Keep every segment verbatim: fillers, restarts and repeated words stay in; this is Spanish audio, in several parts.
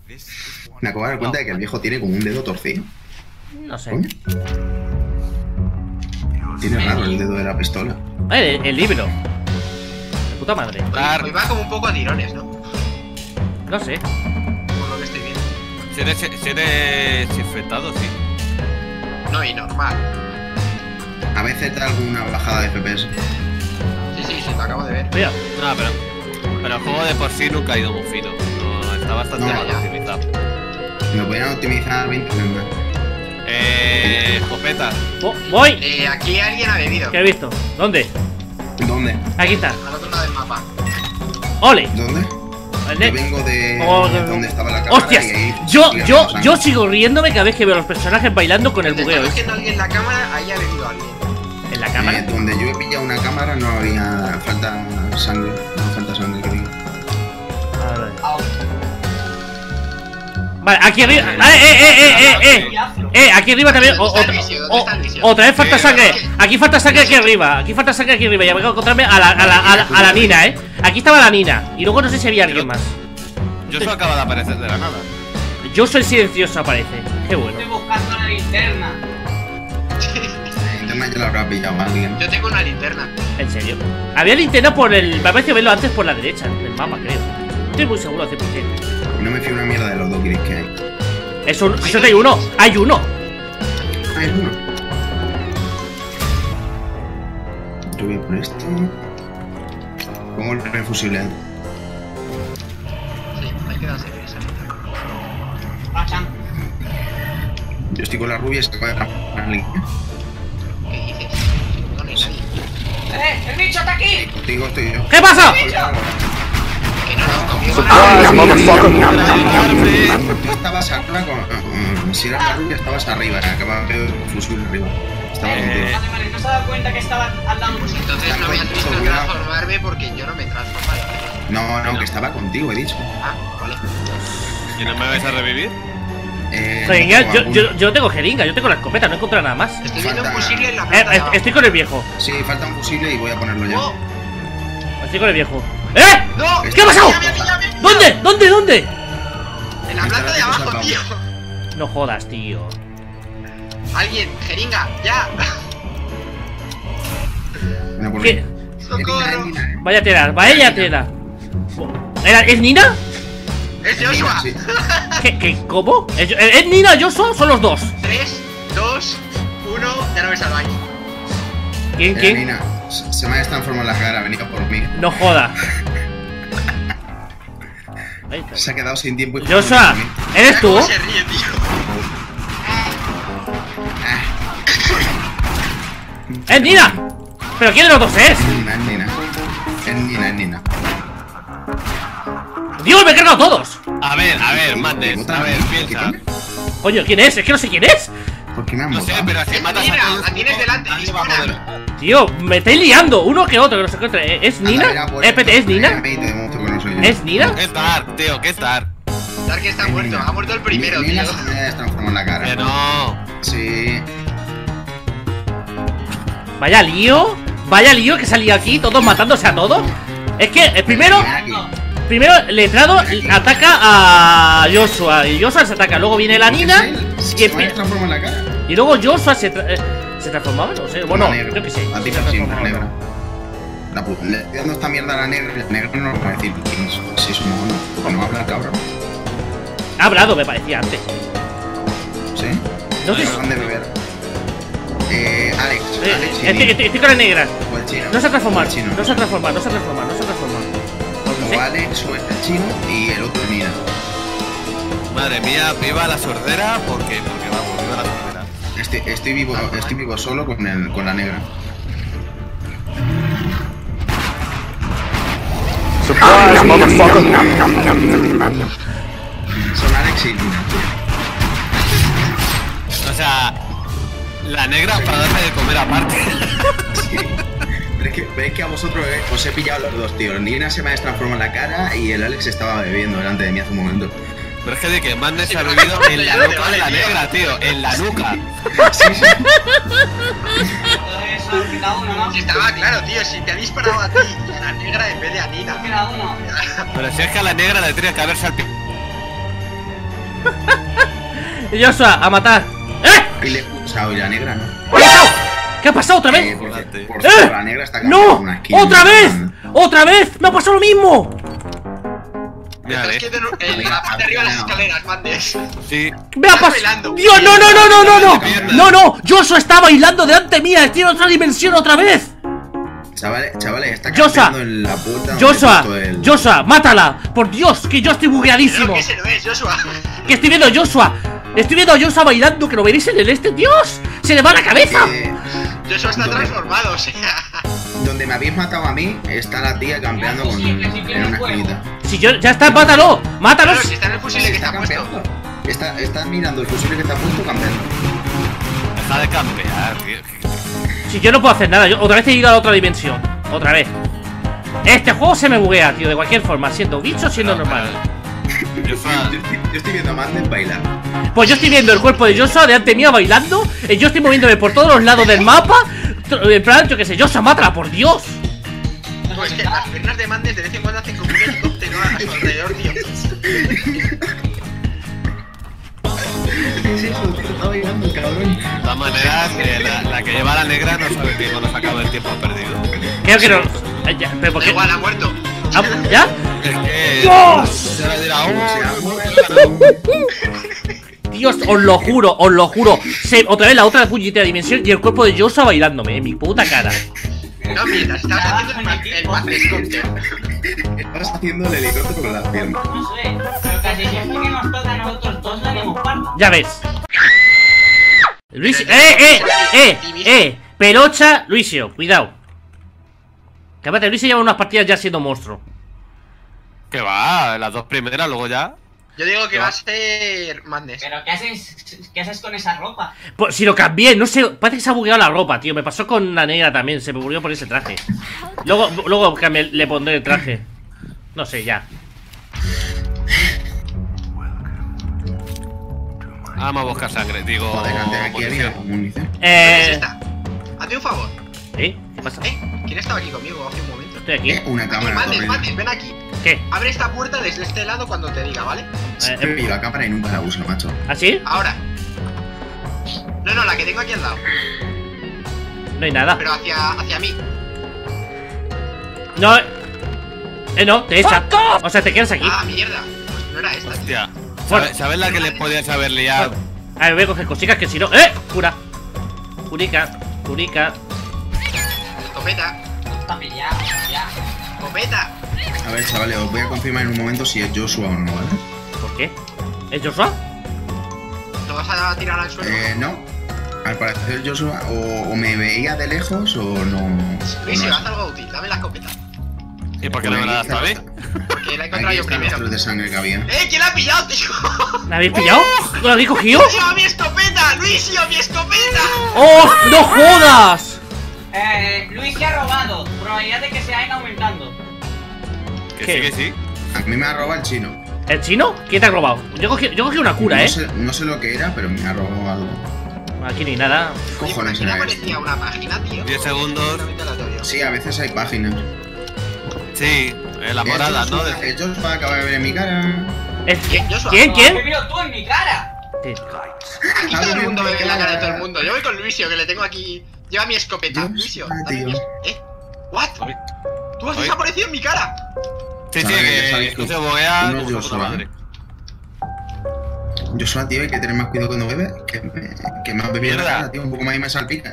Me acabo de dar cuenta de que el viejo tiene como un dedo torcido. No sé. ¿Coño? Tiene raro el dedo de la pistola. Eh, el, el libro. De puta madre. Hoy va como un poco a tirones, ¿no? No sé. Por lo que estoy viendo. Si eres, si eres infectado, sí. No, y normal. A veces da alguna bajada de F P S. Sí, sí, sí, lo acabo de ver. Mira. No, pero, pero el juego de por sí nunca ha ido muy fino. No, está bastante No, mal ya. optimizado. Me podrían optimizar veinte veces más. Eh. Escopeta. Oh, voy. Eh, aquí alguien ha bebido. ¿Qué he visto? ¿Dónde? ¿Dónde? Aquí está. Al otro lado del mapa. ¡Ole! ¿Dónde? El Yo de- vengo de Oh, no, no. donde estaba la cámara. ¡Hostias! y ahí Yo, sigue yo, avanzando. yo sigo riéndome cada vez que veo a los personajes bailando con el Donde bugueo. está ¿eh? cogiendo alguien la cámara, ahí ha bebido alguien. En la Eh, cámara. donde yo he pillado una cámara no había falta sangre. No falta sangre, que diga. A ver. Vale, aquí arriba. ¡Eh, eh, eh, eh, eh! eh! Eh, aquí arriba también. o- ¿Dónde está otra, el visio? ¿Dónde o- está el visio? otra vez falta Eh, sangre. ¿qué? Aquí falta sangre aquí arriba. Aquí falta sangre aquí arriba. Ya vengo a encontrarme a la, a la, a la, a la Nina, eh. Aquí estaba la Nina. Y luego no sé si había alguien más. Yo solo acaba de aparecer de la nada. Yo soy silencioso, aparece. Qué bueno. Estoy buscando la linterna. La interna ya la habrá pillado alguien. Yo tengo una linterna. En serio. Había linterna por el. Me parece verlo antes por la derecha del mapa, creo. No estoy muy seguro al cien por cien. No me fío una mierda de los dos gris que hay. Eso, eso hay uno. Hay uno. Ah, es uno. Yo voy a por esto. Pongo el primer fusible. Sí, hay que darse esa linterna. Pachan. Yo estoy con la rubia y se acaba de atrapar alguien. ¿Qué dices? No, no hay nadie. ¡Eh! ¡El bicho está aquí! Contigo estoy yo. ¿Qué pasa? Que no, no, conmigo Tú estabas arriba con. mm, Si eras la rubia, estabas arriba. Acababa de ver el fusible arriba. Estaba Eh, contigo. Vale, vale, no se ha dado cuenta que estaba al lado. Pues entonces no habías visto transformarme porque yo no me transformo. No, no, que estaba contigo, he dicho. Ah, vale. ¿Y no me vais a revivir? Eh, Jeringa, no, yo, alguno. yo, yo tengo jeringa, yo tengo la escopeta, no he encontrado nada más. Estoy viendo un Falta- fusible en la Eh, planta de est- abajo. estoy con el viejo. Sí, falta un fusible y voy a ponerlo ya. ¡Oh! Estoy con el viejo. ¡Eh! ¡No! ¿Qué ha pasado? ¡Me ha pillado, me ha pillado! ¿Dónde? ¿Dónde? ¿Dónde? En la planta de abajo, tío. No jodas, tío. Alguien, jeringa, ya. Venga, por ¿Qué? ahí. Socorro. Vaya tela, vaya tela. ¿Era- ¿Es Nina? Es Joshua. Sí. ¿Qué? ¿Qué? ¿Cómo? ¿Es, es Nina, Joshua? Son los dos. tres, dos, uno, ya no me salváis. ¿Quién? Eh, ¿Quién? Nina, se se me ha transformado la cara, venido por mí. No joda. Ahí está. Se ha quedado sin tiempo y Joshua, ¿eres Mira tú? cómo se ríe, tío. ¡Es Nina! ¿Pero quién de los dos es? Es Nina, es Nina. Es Nina, es Nina. ¡Dios, me he cargado a todos! A ver, a ver, Madness. A ver, piensa. Coño, ¿quién es? Es que no sé quién es. ¿Por qué me han No sé, votado? pero si Es matas Nina, a todos. la tienes delante, nadie va a dispara. poder. Tío, me estáis liando. Uno que otro que no se encuentre. ¿Es Anda, Nina? mira, por Eh, espérate, ¿es esto, Nina? mira, te demuestro que no soy yo. ¿Es Nina? ¿Qué estar, tío? ¿Qué estar? Dark está Es muerto, Nina. ha muerto el primero, Nina tío. se me ha transformado la cara. Que no. Sí. Vaya lío. Vaya lío que salía aquí, todos matándose a todos. Es que el primero, Ven aquí. primero letrado ataca a Joshua y Joshua se ataca. Luego viene la Nina Se y, me ha transformado la cara. y luego Joshua se, tra- eh, se transformaba. No sé, bueno, La negra. yo qué sé. A ti se sí, la transformaba. negra. La pu- le estoy dando esta mierda a la negra. La negra no nos va a decir quién es. Si somos o no. Porque no habla cabrón. Ha hablado, me parecía antes. ¿Sí? No sé. Acaban de beber. Eh, Alex. Eh, Alex y estoy, Nick. estoy- estoy con la negra. O el chino. No se ha transformado, O el chino. no se ha transformado, no se ha transformado, no se ha transformado. Pues no O sé. Alex o el chino y el otro Nina. Madre mía, viva la sordera. Porque, porque vamos, viva la sordera. Estoy, estoy vivo, estoy vivo solo con el, con la negra. Surprise, motherfucker. Son Alex y Nina. O sea, la negra para darle de comer aparte. Sí. Pero es que, veis que a vosotros eh, os he pillado los dos, tío. Nina se me ha transformado la cara y el Alex estaba bebiendo delante de mí hace un momento. Pero es que de que Madness se ha bebido en la nuca de la negra, tío. En la nuca. Sí, sí. Entonces solo queda uno, ¿no? Si estaba claro, tío, si te ha disparado a ti y a la negra en vez de a Nina. Queda uno. Pero si es que a la negra le tenía que haber salpicado. Joshua, a matar. ¡Eh! Y le he pulsado y la negra, ¿no? ¿Qué ha pasado? ¿Qué ha pasado otra Eh, vez? porque, por ¡Eh! favor, la negra está cambiando ¡No! una skin. ¡Otra vez! ¡Otra vez! ¡Me ha pasado lo mismo! Mira, Estás eh. quieto en, en la parte de arriba de las escaleras, Mandes. Sí. ¡Me ha Estás pasado! bailando. ¡Dios, no, no, no, no, no, no! ¡No, no! ¡Joshua está bailando delante mía! ¡Estoy en otra dimensión otra vez! Chavales, chavales, está Joshua, campeando en la puerta. donde ¡Joshua! he puesto el- ¡Joshua! ¡Mátala! ¡Por Dios! ¡Que yo estoy bugueadísimo! Creo que ese no es, Joshua. ¡Que estoy viendo a Joshua! ¡Estoy viendo a Joshua bailando! ¡Que lo veréis en el este! ¡Dios! ¡Se le va la cabeza! Eh, Joshua está ¿Dónde? transformado, o sea. donde me habéis matado a mí, está la tía campeando con, en una esquinita. Si yo... ¡Ya está! ¡Mátalo! ¡Mátalo! Claro, si está en el fusil que Está está puesto. campeando. Está, está mirando el fusil que está puesto campeando. Deja de campear, tío. Si yo no puedo hacer nada, yo otra vez he ido a la otra dimensión. Otra vez. Este juego se me buguea, tío, de cualquier forma, siendo bicho, siendo normal. Yo soy- Yo estoy, yo estoy viendo a Mandes bailar. Pues yo estoy viendo el cuerpo de Joshua delante mío bailando. eh, Yo estoy moviéndome por todos los lados del mapa. tro- En plan, yo que sé, Joshua, mátala, por Dios. Pues que las piernas de Mandes de vez en cuando hacen como un helicóptero a su alrededor, tío. ¿Qué es eso? Tío, está bailando, cabrón. De todas maneras, eh, la, la que lleva la negra no sabe que cuando se acaba el tiempo perdido. Creo que no. eh, ya, pero ¿por Da qué? igual, ha muerto. Ah, ¿Ya? Es que. ¡Dios! Se va a decir, "Ah, Dios, os lo juro, os lo juro. Se, otra vez la otra puñetera dimensión y el cuerpo de Joshua bailándome en mi puta cara. No, mientras estabas haciendo el, ma- el Mandes-cóptero. Estás haciendo el helicóptero con las piernas. No sé, pero casi siempre que nos toca a nosotros dos tenemos parda. Ya ves. Luis, eh, eh, eh, eh. Pelocha, Luisio, cuidado. Que aparte, Luisio lleva unas partidas ya siendo monstruo. Que va, las dos primeras, luego ya. Yo digo que va a ser Mandes. Pero ¿qué haces, qué haces con esa ropa? Pues si lo cambié, no sé, parece que se ha bugueado la ropa, tío. Me pasó con la negra también, se me ocurrió por ese traje. Luego, luego cambié, le pondré el traje. No sé, ya. Vamos a buscar sangre, digo. Joder, antes aquí había munición. munición. ¿Dónde Eh. está? Hazme un favor. ¿Eh? ¿Qué pasa? ¿Eh? ¿Quién estaba aquí conmigo hace un momento? Estoy aquí. Eh, una Aquí, cámara Mandes, corriendo. Mandes, ven aquí. ¿Qué? Abre esta puerta desde este lado cuando te diga, ¿vale? Siempre pillo la cámara y nunca la uso, macho. ¿Así? Ahora. No, no, la que tengo aquí al lado. No hay nada. Pero hacia, hacia mí. No. Eh, no, te echa. O sea, te quedas aquí. Ah, mierda. Pues no era esta, tío. Hostia. Bueno. ¿Sabes, ¿Sabes la que le podías haber liado? A ver, voy a coger cositas que si no. ¡Eh! Cura. Curica. Curica. Escopeta. Está pillado, ya. Escopeta. A ver, chavales, os voy a confirmar en un momento si es Joshua o no, ¿vale? ¿Por qué? ¿Es Joshua? ¿Lo vas a tirar al suelo? Eh, no. Al parecer Joshua o, o me veía de lejos o no. o Luis, no haz es. algo útil. Dame la escopeta. ¿Y por qué no me la das a mí? Porque la he encontrado Aquí yo están los primero. trozos de sangre que había. ¡Eh! ¿Quién la ha pillado, tío? ¿La habéis pillado? ¿La habéis cogido? ¡Tío, mi escopeta! ¡Luisio, mi escopeta! ¡Oh! ¡No jodas! Eh, Luis se ha robado. Probabilidad de que se vayan aumentando. Que ¿Qué? sí, que sí. A mí me ha robado el chino. ¿El chino? ¿Quién te ha robado? Yo cogí, yo cogí una cura, no ¿eh? Sé, no sé lo que era, pero me ha robado algo. Aquí ni nada. ¿Qué Oye, por cojones aquí no era esto? aparecía una página, tío. diez segundos. Totalmente aleatorio. Sí, a veces hay páginas. Sí, eh, la morada, ¿no? El De- Joshua acaba de ver en mi cara. ¿Es- ¿Quién? Joshua. ¿Quién? ¡Has ¿Quién? bebido tú en mi cara! Sí. Aquí todo el mundo bebe en la cara de todo el mundo. Yo voy con Luisio, que le tengo aquí. Lleva mi escopeta. Dios, Luisio, tío. dame mi es- ¿Eh? ¿What? Oye. ¿Tú has Oye. desaparecido en mi cara? Sí, sí, Sabes que que sabes esto tú. se boguea Uno como yo puta soy. madre. Joshua, tío, hay que tener más cuidado cuando bebe. Que, me- que me has bebido en la Mierda. cara, tío. Un poco más y me salpica.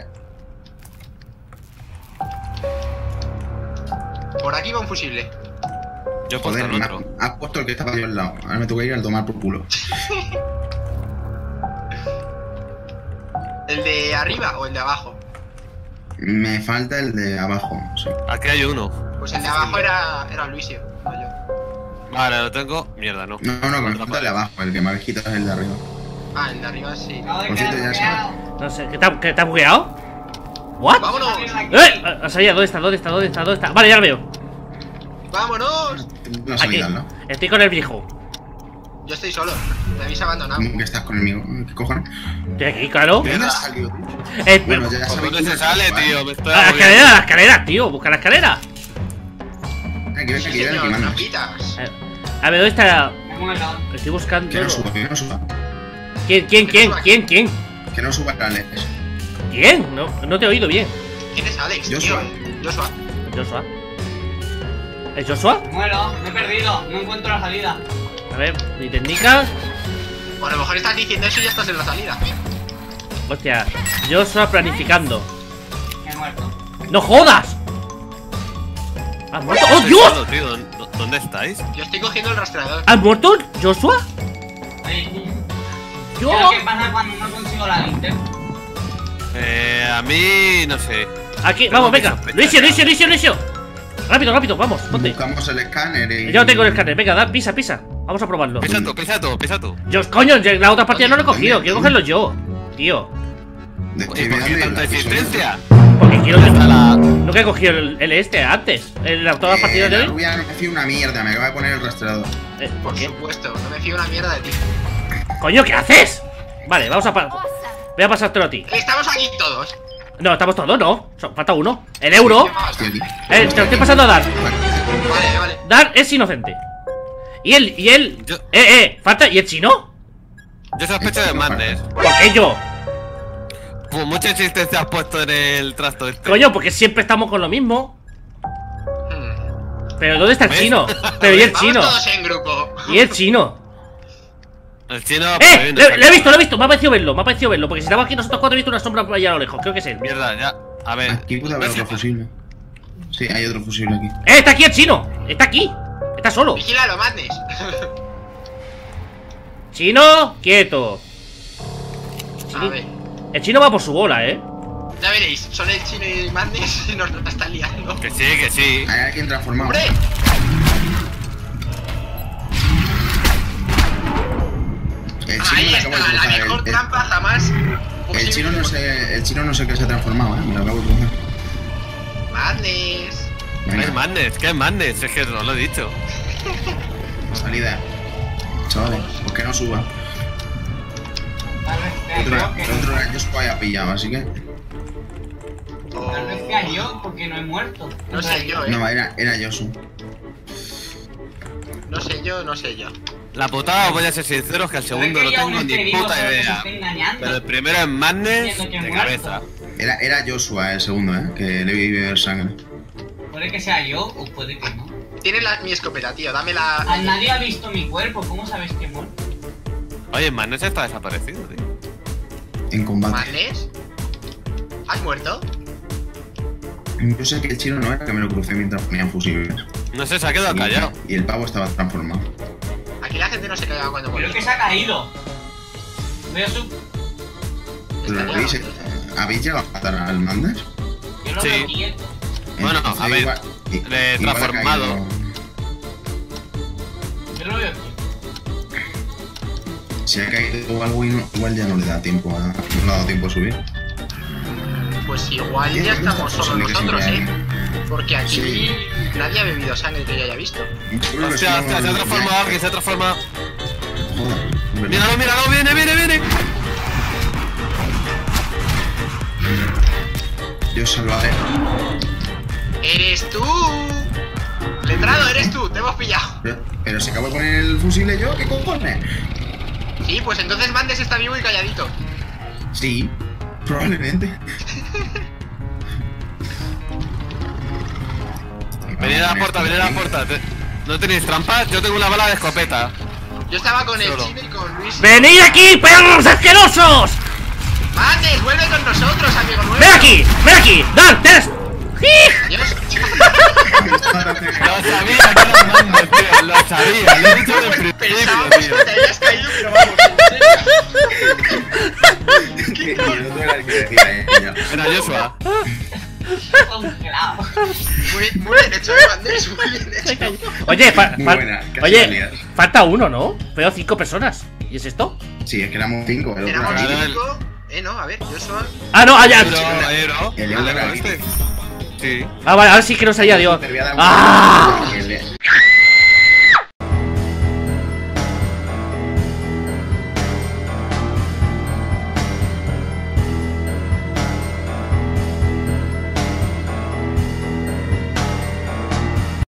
Por aquí va un fusible. Yo he puesto Joder, el me otro. has, has puesto el que estaba yo al lado. Ahora me tengo que ir al tomar por culo. ¿El de arriba o el de abajo? Me falta el de abajo. Sí. Aquí hay uno. Pues el de abajo era, era Luisio, no yo. Vale, lo tengo. Mierda, no. No, no, que me falta el de abajo. El que me habéis quitado es el de arriba. Ah, el de arriba sí. Acabo de Por quedar cierto, ya bloqueado. No sé, ¿qué te ha, qué te ha bugueado? ¿What? ¡Vámonos! ¡Eh! Ha salido, ¿dónde está? ¿Dónde está? ¿Dónde está? ¿Dónde está? Vale, ya lo veo. ¡Vámonos! No Aquí. salida, ¿no? Estoy con el viejo. Yo estoy solo. Me habéis abandonado. ¿Cómo que estás conmigo? ¿Qué cojones? Estoy aquí, claro. ¿De dónde has salido, tío? Eh, Bueno, ya ¿Por sabéis. dónde se sale, tío? Me estoy a la agobiando. escalera, a la escalera, tío. Busca la escalera. Aquí, ven Sí, aquí, ven aquí, señor, manda. trapitas. Eh, A ver, ¿dónde está? Muero. Estoy buscando. Que no suba, que no suba. ¿Quién, quién, quién, quién, quién? Que no suba Alex. ¿Quién? No, no te he oído bien. ¿Quién es Alex, tío? Joshua. Joshua. Joshua. ¿Es Joshua? Muero, me he perdido, no encuentro la salida. A ver, mi técnica. O a lo mejor estás diciendo eso y ya estás en la salida. Hostia, Joshua planificando. Me he muerto. ¡No jodas! ¿Has muerto? ¡Oh, Estoy Dios! solo, tío. ¿Dó- ¿Dónde estáis? Yo estoy cogiendo el rastreador. ¿Has muerto, Joshua? Ahí. Yo. ¿Pero qué pasa cuando no consigo la linterna? Eh, a mí no sé. Aquí, Tengo vamos, mis venga. sospechas Luisio, ya. Luisio, Luisio, Luisio. Rápido, rápido, vamos, ponte. Buscamos el escáner y... Ya lo tengo el escáner, venga, da, pisa, pisa. Vamos a probarlo. Pisa tú, pisa tú, pisa tú. Yo, coño, ya la otra partida no lo he cogido, quiero cogerlo yo. Tío, De ¿Y por qué actividad tanta de la existencia? porque quiero que. Está la... Nunca he cogido el, el este antes. En la- todas las partidas de La hoy. rubia no me fío una mierda, me acaba de poner el rastreador. Eh, ¿Por Por qué? supuesto, no me fío una mierda de ti. Coño, ¿qué haces? Vale, vamos a. pa- Voy a pasártelo a ti. Estamos aquí todos. No, estamos todos, no. So- falta uno. El euro. Estoy aquí. Eh, te lo estoy pasando a Dar. Vale, vale. Dar es inocente. Y él, y él. Yo- Eh, eh, falta. ¿Y el chino? Yo sospecho de Madness. ¿Por qué yo? Pues mucha existencia has puesto en el trasto este. Coño, porque siempre estamos con lo mismo. Hmm. Pero ¿dónde está el ¿Ves? chino? Pero ¿y el Vamos chino? todos en grupo. ¿Y el chino? El chino. ¡Eh! Le, le he visto, lo he visto, me ha parecido verlo, me ha parecido verlo. Porque si estamos aquí nosotros cuatro he visto una sombra por allá a lo lejos, creo que es él. Mierda, ya. A ver. Aquí puede haber ¿ves? otro fusible. Sí, hay otro fusible aquí. ¡Eh! ¡Está aquí el chino! ¡Está aquí! ¡Está solo! Vigílalo, Madness. ¡Chino! ¡Quieto! A ver. El chino va por su bola, ¿eh? Ya veréis, son el chino y Madness y nos la están liando. Que sí, que sí. Hay alguien transformado. ¡Hombre! El chino Ahí me acabo de está, la cruzar. mejor El, el- trampa jamás el posible. chino no sé, el chino no sé qué se ha transformado, eh. Me lo acabo de cruzar. Madness. ¿Qué es Venga, Madness? ¿Qué es Madness? Es que no lo he dicho. salida. Chavales, pues que no suba. Tal vez sea El otro, yo, que el otro era yo se haya pillado, así que. Tal vez sea yo, porque no he muerto. No sé yo, eh. No, era, era Yosu. No sé yo, no sé yo. La putada, voy a ser sincero, que el segundo no tengo ni puta idea. Pero el primero es Madness de cabeza. Era, era Joshua el segundo, eh. Que le vi beber sangre. Puede que sea yo o puede que no. Tienes la, mi escopeta, tío, dame A la. nadie ha visto mi cuerpo, ¿cómo sabes que he muerto? Oye, Madness está desaparecido, tío. En combate. ¿Madness? ¿Has muerto? Yo sé que el chino no era, que me lo crucé mientras ponían fusibles. No sé, se ha quedado Y- callado. Y el pavo estaba transformado. Aquí la gente no se cagaba cuando Creo moría. que se ha caído. Veo su. ¿Pero lo veis? eh? ¿Habéis llegado a matar al Mandas? Yo lo Sí. veo quieto. Bueno, Entonces, a ver, igual- i- le he igual ha transformado. caído- Yo lo veo quieto. Si ha caído algo y no- igual ya no le da tiempo a. No le ha dado tiempo a subir. Pues igual Sí, ya es estamos posible solos que nosotros, siempre eh. Porque aquí Sí. nadie ha bebido sangre que yo haya visto. Yo creo que Hostia, sí, hostia, se ha no- transformado alguien, se ha transformado. Joder, hombre. Míralo, míralo, viene, viene, viene. Yo salvaré. ¡Eres tú! Letrado, eres tú, te hemos pillado. Pero, pero si acabo de poner el fusible yo, ¿qué cojones? Sí, pues entonces Mandes está vivo y calladito. Sí, probablemente. Venid a la puerta, venid a la puerta. Te- ¿No tenéis trampas? Yo tengo una bala de escopeta. Yo estaba con el Solo. chino y con Luis. ¡Venid aquí, perros asquerosos! Mandes, vuelve con nosotros, amigo nuevo. ¡Ven aquí! ¡Ven aquí! ¡Dan! ¡Test! Adiós. Lo sabía que era Madness, tío. Lo sabía, lo he dicho desde el principio, Pensábamos tío. que te habías caído, pero vamos, en serio. Y el otro era el que decía ella. Era Joshua. Congelado. Muy, muy bien hecho, ¿eh, Mandes? Muy bien hecho. Oye, fa- Muy fa- buena, casi oye, la lías. falta uno, ¿no? Veo cinco personas. ¿Y es esto? Sí, es que éramos cinco. El otro Éramos era Claro, el- cinco. Eh, no, a ver, yo soy. Ah, no, allá. Euro, euro. El euro Vale, era este. Sí. Ah, vale, ahora sí que no salía Dios. Te voy a dar un- ¡Ah! El-